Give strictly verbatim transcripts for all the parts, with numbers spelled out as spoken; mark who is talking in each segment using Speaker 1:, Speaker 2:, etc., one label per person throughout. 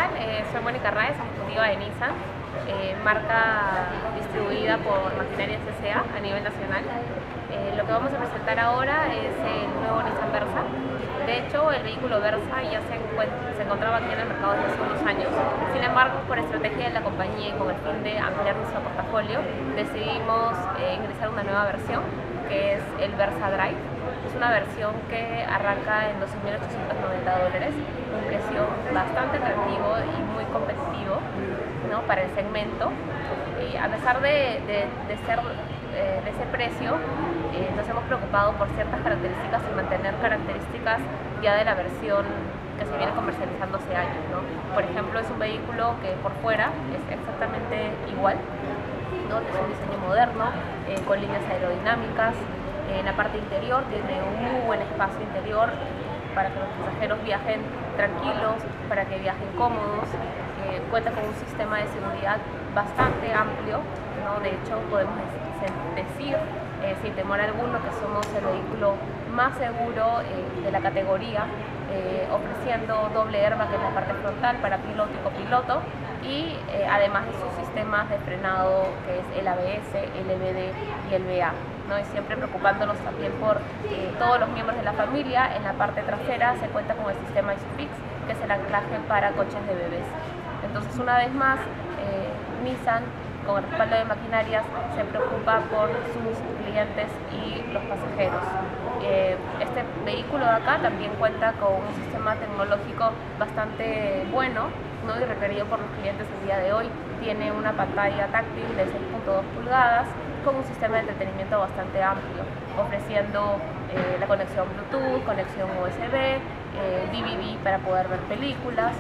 Speaker 1: tal? Eh, soy Mónica Raez, ejecutiva de Nissan, eh, marca distribuida por Maquinaria S A a nivel nacional. Eh, lo que vamos a presentar ahora es el nuevo Nissan Versa. De hecho, el vehículo Versa ya se, se encontraba aquí en el mercado desde hace unos años. Sin embargo, por estrategia de la compañía y con el fin de ampliar nuestro portafolio, decidimos eh, ingresar una nueva versión, que es el Versa Drive. Es una versión que arranca en doce mil ochocientos noventa dólares, un precio bastante atractivo y muy competitivo, ¿no?, para el segmento. Y a pesar de, de, de ser eh, de ese precio, eh, nos hemos preocupado por ciertas características y mantener características ya de la versión que se viene comercializando hace años, ¿no? Por ejemplo, es un vehículo que por fuera es exactamente igual, ¿no? Es un diseño moderno, eh, con líneas aerodinámicas. En la parte interior tiene un muy buen espacio interior para que los pasajeros viajen tranquilos, para que viajen cómodos. Eh, cuenta con un sistema de seguridad bastante amplio, ¿no? De hecho, podemos decir, eh, sin temor alguno, que somos el vehículo más seguro eh, de la categoría, eh, ofreciendo doble airbag en la parte frontal para piloto y copiloto, y eh, además de sus sistemas de frenado, que es el A B S, el E B D y el V A, ¿no? Y siempre preocupándonos también por eh, todos los miembros de la familia. En la parte trasera se cuenta con el sistema ISOFIX, que es el anclaje para coches de bebés. Entonces, una vez más, eh, Nissan, con el respaldo de Maquinarias, se preocupa por sus clientes y los pasajeros. Eh, este vehículo de acá también cuenta con un sistema tecnológico bastante bueno, ¿no?, y requerido por los clientes el día de hoy. Tiene una pantalla táctil de seis punto dos pulgadas con un sistema de entretenimiento bastante amplio, ofreciendo eh, la conexión Bluetooth, conexión U S B, eh, D V D para poder ver películas.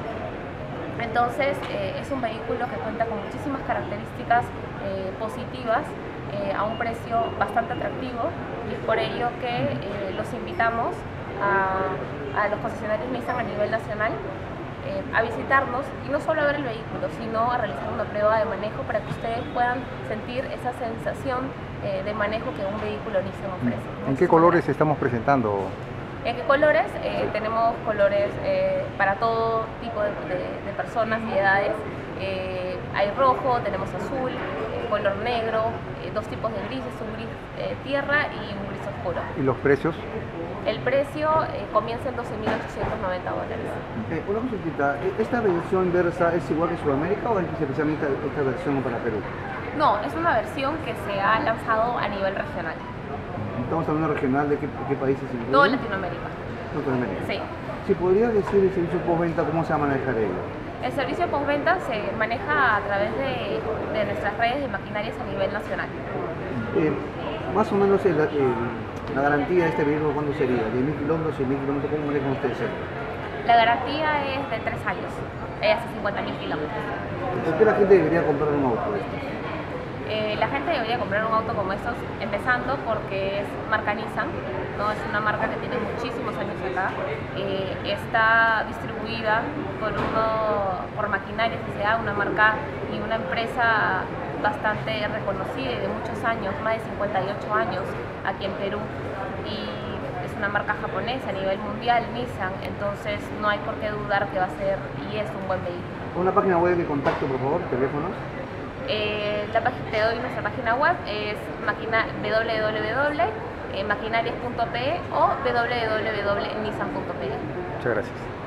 Speaker 1: Entonces, eh, es un vehículo que cuenta con muchísimas características eh, positivas eh, a un precio bastante atractivo, y es por ello que eh, los invitamos a, a los concesionarios Nissan a nivel nacional eh, a visitarnos, y no solo a ver el vehículo, sino a realizar una prueba de manejo para que ustedes puedan sentir esa sensación eh, de manejo que un vehículo Nissan ofrece, ¿no?
Speaker 2: ¿En qué colores estamos presentando?
Speaker 1: ¿En qué colores? Eh, tenemos colores eh, para todo tipo de, de, de personas y edades. Eh, hay rojo, tenemos azul, eh, color negro, eh, dos tipos de grises, un gris eh, tierra y un gris oscuro.
Speaker 2: ¿Y los precios?
Speaker 1: El precio eh, comienza en doce mil ochocientos noventa dólares.
Speaker 3: Eh, una consultita, ¿esta versión Versa es igual que Sudamérica o es especialmente esta versión para Perú?
Speaker 1: No, es una versión que se ha lanzado a nivel regional.
Speaker 3: Estamos hablando regional, ¿de qué, qué países incluye?
Speaker 1: Toda Latinoamérica.
Speaker 3: Latinoamérica.
Speaker 1: Sí.
Speaker 3: Si podrías decir el servicio postventa, ¿cómo se va a manejar ello?
Speaker 1: El servicio postventa se maneja a través de, de nuestras redes de Maquinarias a nivel nacional.
Speaker 3: Eh, más o menos el, el, la garantía de este vehículo, ¿cuándo sería? ¿diez mil kilómetros, cien mil kilómetros? ¿Cómo manejan ustedes esto?
Speaker 1: La garantía es de tres años, es hasta cincuenta mil kilómetros.
Speaker 3: ¿Por qué la gente debería comprar un auto de estos?
Speaker 1: Eh, la gente debería comprar un auto como estos, empezando porque es marca Nissan, ¿no? Es una marca que tiene muchísimos años acá. Eh, está distribuida por, uno, por Maquinarias S A, una marca y una empresa bastante reconocida y de muchos años, más de cincuenta y ocho años aquí en Perú. Y es una marca japonesa a nivel mundial, Nissan, entonces no hay por qué dudar que va a ser y es un buen vehículo.
Speaker 3: Una página web de contacto, por favor, teléfonos.
Speaker 1: Eh, la página, te doy nuestra página web, es maquina, w w w punto maquinarias punto p e o w w w punto nissan punto p e.
Speaker 2: Muchas gracias.